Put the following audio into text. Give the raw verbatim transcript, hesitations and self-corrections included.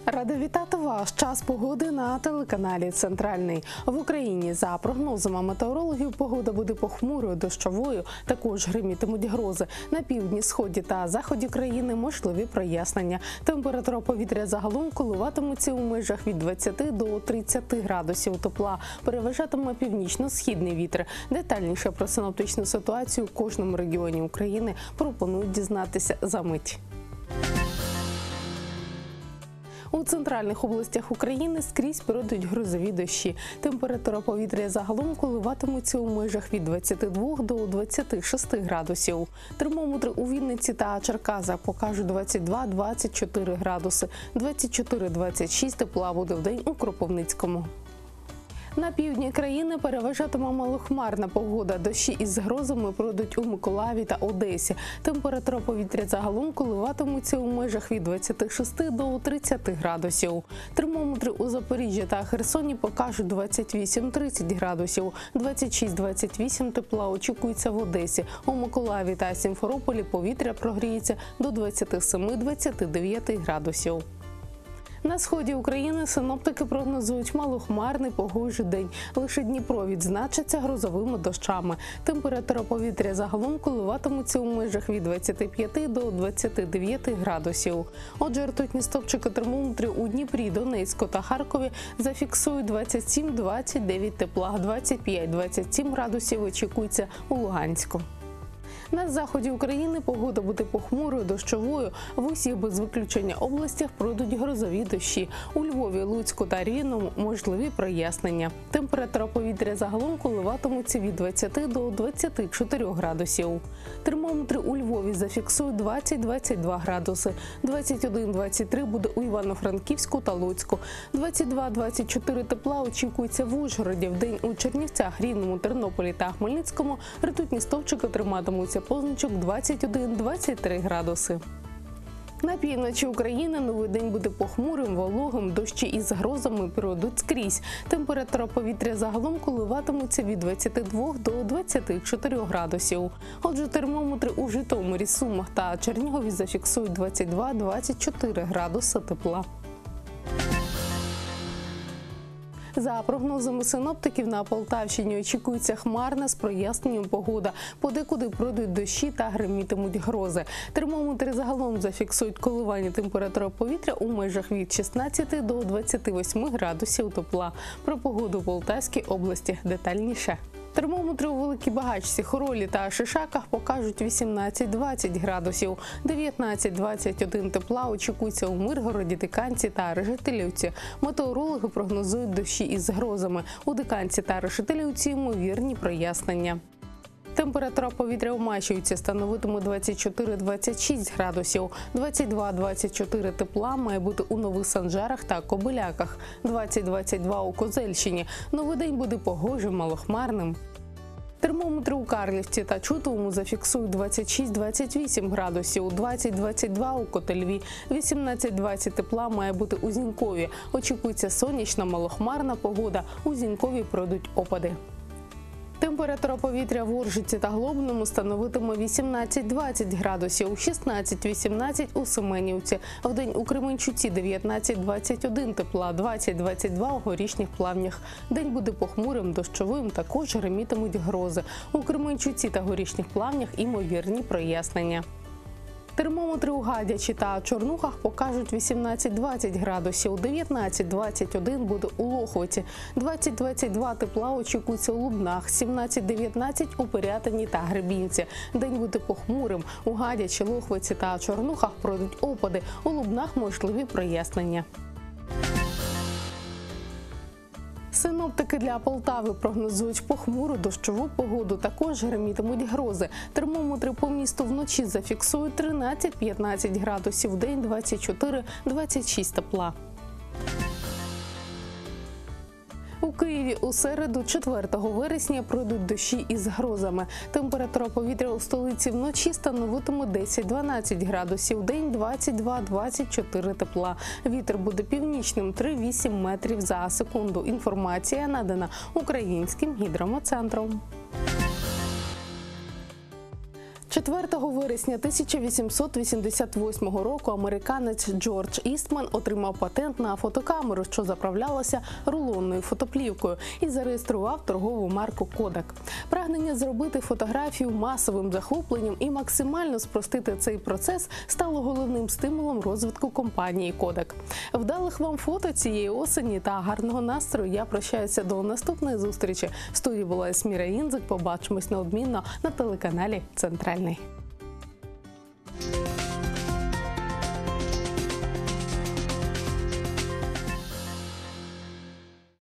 Рада вітати вас. Час погоди на телеканалі «Центральний». В Україні, за прогнозами метеорологів, погода буде похмурою, дощовою, також гримітимуть грози. На півдні, сході та заході країни можливі прояснення. Температура повітря загалом коливатиметься у межах від двадцяти до тридцяти градусів тепла. Переважатиме північно-східний вітер. Детальніше про синоптичну ситуацію в кожному регіоні України пропонують дізнатися за мить. У центральних областях України скрізь пройдуть грозові дощі. Температура повітря загалом коливатиметься у межах від двадцяти двох до двадцяти шести градусів. Термометри у Вінниці та Черкасах покажуть двадцять два - двадцять чотири градуси, двадцять чотири - двадцять шість тепла буде вдень у Кропивницькому. На півдні країни переважатиме малохмарна погода. Дощі із грозами пройдуть у Миколаєві та Одесі. Температура повітря загалом коливатиметься у межах від двадцяти шести до тридцяти градусів. Термометри у Запоріжжі та Херсоні покажуть двадцять вісім - тридцять градусів. двадцять шість - двадцять вісім тепла очікується в Одесі. У Миколаєві та Сімферополі повітря прогріється до двадцяти семи - двадцяти дев'яти градусів. На сході України синоптики прогнозують малохмарний погожий день. Лише Дніпро відзначиться грозовими дощами. Температура повітря загалом коливатиметься у межах від двадцяти п'яти до двадцяти дев'яти градусів. Отже, ртутні стовпчики термометрів у Дніпрі, Донецьку та Харкові зафіксують двадцять сім - двадцять дев'ять тепла, двадцять п'ять - двадцять сім градусів очікується у Луганську. На заході України погода буде похмурою, дощовою. В усіх без виключення областях пройдуть грозові дощі. У Львові, Луцьку та Рівному можливі прояснення. Температура повітря загалом коливатиметься від двадцяти до двадцяти чотирьох градусів. Термометри у Львові зафіксують двадцять - двадцять два градуси. двадцять один - двадцять три буде у Івано-Франківську та Луцьку. двадцять два - двадцять чотири тепла очікується в Ужгороді. Вдень у Чернівцях, Рівному, Тернополі та Хмельницькому ртутні стовпчики триматимуться позначок двадцять один - двадцять три градуси. На півночі України новий день буде похмурим, вологим, дощі із грозами пройдуть скрізь. Температура повітря загалом коливатиметься від двадцяти двох до двадцяти чотирьох градусів. Отже, термометри у Житомирі, Сумах та Чернігові зафіксують двадцять два - двадцять чотири градуси тепла. За прогнозами синоптиків, на Полтавщині очікується хмарна з проясненням погода. Подекуди пройдуть дощі та гримітимуть грози. Термометри загалом зафіксують коливання температури повітря у межах від шістнадцяти до двадцяти восьми градусів тепла. Про погоду в Полтавській області детальніше. Термометри у Великій Багачці, Хоролі та Шишаках покажуть вісімнадцять - двадцять градусів. дев'ятнадцять - двадцять один тепла очікується у Миргороді, Диканці та Решетилівці. Метеорологи прогнозують дощі із грозами. У Диканці та Решетилівці ймовірні прояснення. Температура повітря у Мачівці становитиме двадцять чотири - двадцять шість градусів. двадцять два - двадцять чотири тепла має бути у Нових Санжарах та Кобиляках. двадцять - двадцять два у Козельщині. Новий день буде погожим, малохмарним. Термометри у Карлівці та Чутовому зафіксують двадцять шість - двадцять вісім градусів, двадцять - двадцять два у Котельві, вісімнадцять - двадцять тепла має бути у Зінькові. Очікується сонячна, малохмарна погода, у Зінькові пройдуть опади. Температура повітря в Оржиці та Глобному становитиме вісімнадцять - двадцять градусів, шістнадцять - вісімнадцять у Семенівці. Вдень у Кременчуці дев'ятнадцять - двадцять один тепла, двадцять - двадцять два у Горішніх Плавнях. День буде похмурим, дощовим, також гримітимуть грози. У Кременчуці та Горішніх Плавнях імовірні прояснення. Термометри у Гадячі та Чорнухах покажуть вісімнадцять - двадцять градусів, дев'ятнадцять - двадцять один буде у Лохвиці, двадцять - двадцять два тепла очікується у Лубнах, сімнадцять - дев'ятнадцять у Пирятині та Гребінці. День буде похмурим. У Гадячі, Лохвиці та Чорнухах пройдуть опади, у Лубнах можливі прояснення. Синоптики для Полтави прогнозують похмуру дощову погоду, також гримітимуть грози. Термометри по місту вночі зафіксують тринадцять - п'ятнадцять градусів, вдень двадцять чотири - двадцять шість тепла. У Києві у середу, четвертого вересня, пройдуть дощі із грозами. Температура повітря у столиці вночі становитиме десять - дванадцять градусів, день двадцять два - двадцять чотири тепла. Вітер буде північним, три - вісім метрів за секунду. Інформація надана Українським гідрометцентром. четвертого вересня тисяча вісімсот вісімдесят восьмого року американець Джордж Істман отримав патент на фотокамеру, що заправлялася рулонною фотоплівкою, і зареєстрував торгову марку Kodak. Прагнення зробити фотографію масовим захопленням і максимально спростити цей процес стало головним стимулом розвитку компанії Kodak. Вдалих вам фото цієї осені та гарного настрою. Я прощаюся до наступної зустрічі. В студії була Есміра Інзик. Побачимось неодмінно на телеканалі «Центральний».